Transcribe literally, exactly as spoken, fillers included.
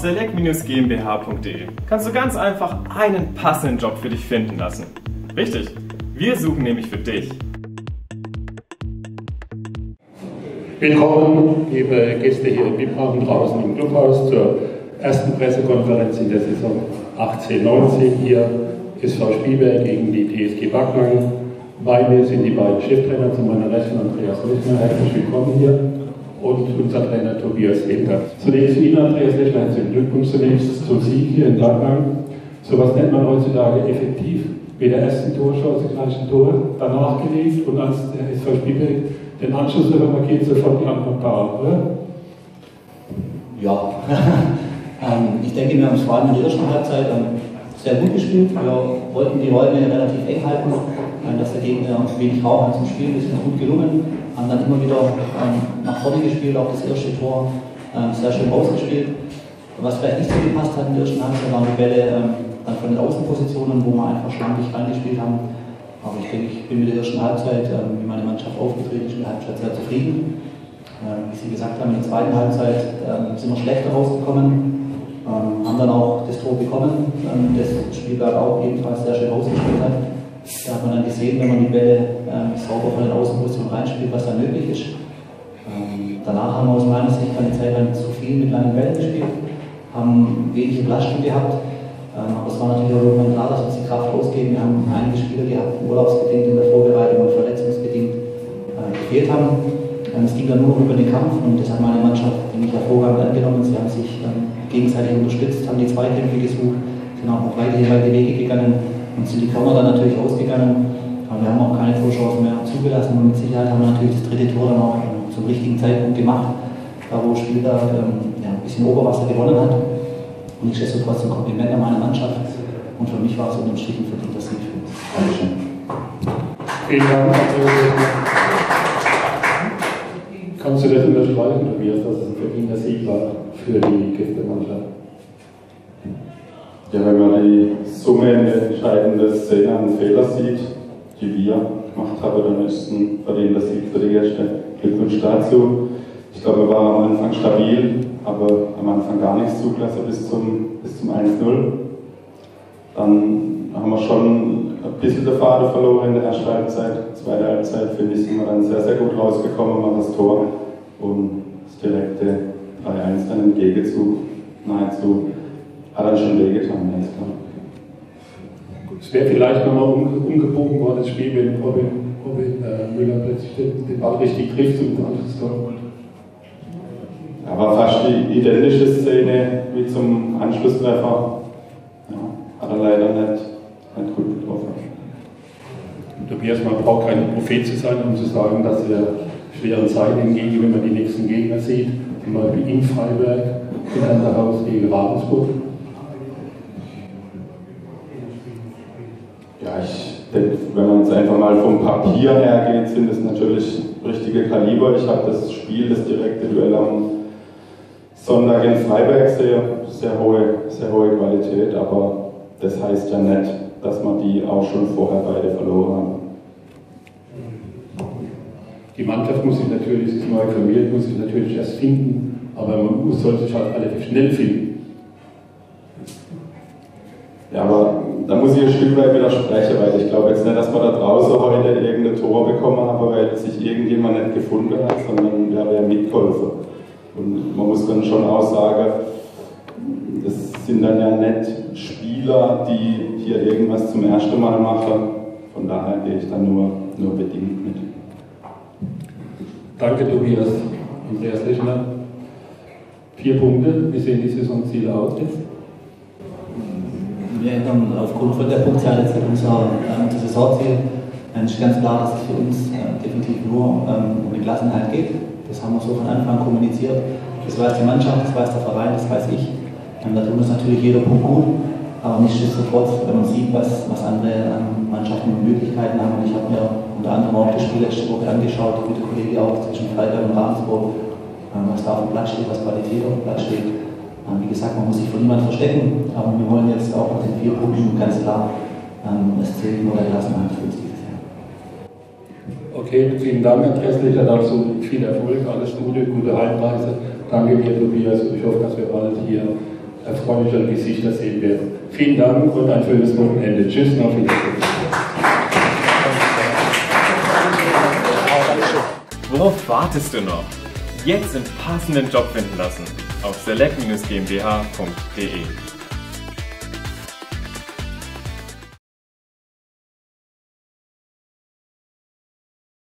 select Bindestrich GmbH punkt de kannst du ganz einfach einen passenden Job für dich finden lassen. Richtig, wir suchen nämlich für dich. Willkommen, liebe Gäste hier in Wipphafen draußen im Clubhaus zur ersten Pressekonferenz in der Saison achtzehn neunzehn. Hier ist V Spielberg gegen die T S G Backnang. Bei mir sind die beiden Cheftrainer, zu meiner Rechten Andreas Lechner, herzlich willkommen hier, und unser Trainer Tobias Hinter. Zunächst Ihnen, Andreas Lechner, herzlichen Glückwunsch zunächst zum Sieg hier in Backnang. So was nennt man heutzutage effektiv. Bei der ersten Torchance gleich ein Tor, danach gelegt und als der S V Spielberg den Anschluss markiert, sofort die Antwort da, oder? Ja, ähm, ich denke, wir haben vor allem in der ersten Halbzeit ähm, sehr gut gespielt. Wir wollten die Räume relativ eng halten, ähm, dass der Gegner wenig Raum hat zum Spielen. Das ist uns gut gelungen. Haben dann immer wieder ähm, nach vorne gespielt, auch das erste Tor ähm, sehr schön rausgespielt. Was vielleicht nicht so gepasst hat in der ersten Halbzeit, waren die Bälle ähm, dann von den Außenpositionen, wo wir einfach schlampig reingespielt haben. Aber ich denke, ich bin mit der ersten Halbzeit, ähm, wie meine Mannschaft aufgetreten ist, in der Halbzeit sehr zufrieden. Ähm, wie Sie gesagt haben, in der zweiten Halbzeit ähm, sind wir schlechter rausgekommen. Ähm, haben dann auch das Tor bekommen, ähm, das Spielberg auch ebenfalls sehr schön ausgespielt hat. Da hat man dann gesehen, wenn man die Bälle ähm, sauber von den Außenpositionen reinspielt, was dann möglich ist. Ähm, danach haben wir aus meiner Sicht eine Zeit lang zu viel mit langen Bällen gespielt, haben wenig Belastung gehabt, ähm, aber es war natürlich auch irgendwann klar, dass uns die Kraft ausgeht. Wir haben einige Spieler gehabt, urlaubsbedingt in der Vorbereitung und verletzungsbedingt äh, gefehlt haben. Ähm, es ging dann nur noch über den Kampf und das hat meine Mannschaft ziemlich hervorragend angenommen. Sie haben sich ähm, gegenseitig unterstützt, haben die Zweikämpfe gesucht, sind auch noch weiterhin die Wege gegangen und sind die Körner dann natürlich ausgegangen. Aber wir haben auch keine Torchancen mehr zugelassen und mit Sicherheit haben wir natürlich das dritte Tor dann auch ähm, zum richtigen Zeitpunkt gemacht, da wo Spielberg ähm, ja, ein bisschen Oberwasser gewonnen hat. Und ich schätze trotzdem ein Kompliment an meine Mannschaft und für mich war es unterm Strich ein verdienter Sieg für uns. Dankeschön. Vielen Dank. Kannst du das unterstreichen, Tobias, dass es ein verdienter Sieg war für die Gästemannschaft? Ja, wenn man die Summe in der entscheidenden Szene einen Fehler sieht, die wir gemacht haben, dann ist es ein verdienter Sieg für die Gäste. Glückwunsch dazu. Ich glaube, wir waren am Anfang stabil, aber am Anfang gar nichts zugelassen bis zum, bis zum eins null. Dann haben wir schon ein bisschen den Faden verloren in der ersten Halbzeit. Zweite Halbzeit, finde ich, sind wir dann sehr, sehr gut rausgekommen, machen das Tor und das direkte drei eins dann im Gegenzug nahezu hat dann schon wehgetan, ganz klar. Es wäre vielleicht nochmal umgebogen worden, das Spiel, wenn Robin, Robin äh, Müller plötzlich den, den Ball richtig trifft und ein anderes Tor holt. Ja, war fast die identische Szene wie zum Anschlusstreffer. Ja, hat er leider nicht, nicht gut getroffen. Tobias, man braucht kein Prophet zu sein, um zu sagen, dass er schweren Zeiten entgegen, wenn man die nächsten Gegner sieht, zum Beispiel in Freiberg, in Anderhaus gegen Ravensburg. Ja, ich denke, wenn man jetzt einfach mal vom Papier her geht, sind es natürlich richtige Kaliber. Ich habe das Spiel, das direkte Duell am Sonntag in Freiberg, sehr, sehr, hohe, sehr hohe Qualität, aber das heißt ja nicht, dass wir die auch schon vorher beide verloren haben. Die Mannschaft muss sich natürlich, es ist neu formiert, muss sich natürlich erst finden, aber man muss, sollte sich halt relativ schnell finden. Ja, aber da muss ich ein Stück weit widersprechen, weil ich glaube jetzt nicht, dass wir da draußen heute irgendein Tor bekommen haben, weil sich irgendjemand nicht gefunden hat, sondern wir haben ja mitgeholfen. Und man muss dann schon auch sagen, das sind dann ja nicht Spieler, die hier irgendwas zum ersten Mal machen. Von daher gehe ich dann nur, nur bedingt mit. Danke, Tobias. Andreas Lechner. Vier Punkte. Wie sehen die Saisonziele aus jetzt? Wir ändern aufgrund von der Punktzahl jetzt unser, äh, unser Saisonziel. Es ist ganz klar, dass es für uns äh, definitiv nur ähm, um die Klassenhalt geht. Das haben wir so von Anfang an kommuniziert. Das weiß die Mannschaft, das weiß der Verein, das weiß ich. Ähm, da tut uns natürlich jeder Punkt gut. Aber nichtsdestotrotz, wenn man sieht, was, was andere ähm, Mannschaften und Möglichkeiten haben. Und ich habe mir unter anderem auch das Spiel letzte Woche angeschaut, mit der Kollege auch zwischen Freiberg und Ravensburg, ähm, was da auf dem Platz steht, was Qualität auf dem Platz steht. Ähm, wie gesagt, man muss sich vor niemand verstecken. Aber wir wollen jetzt auch nach den vier Punkten ganz klar, ähm, es zählt nur der Klassenhalt für uns dieses Jahr. Okay, vielen Dank, Andreas Lechner, dazu viel Erfolg, alles Gute, gute Heimreise. Danke dir, Tobias, und ich hoffe, dass wir bald hier erfreulichere Gesichter sehen werden. Vielen Dank und ein schönes Wochenende. Tschüss, noch Wiedersehen. Worauf wartest du noch? Jetzt den passenden Job finden lassen auf select Bindestrich GmbH Punkt de.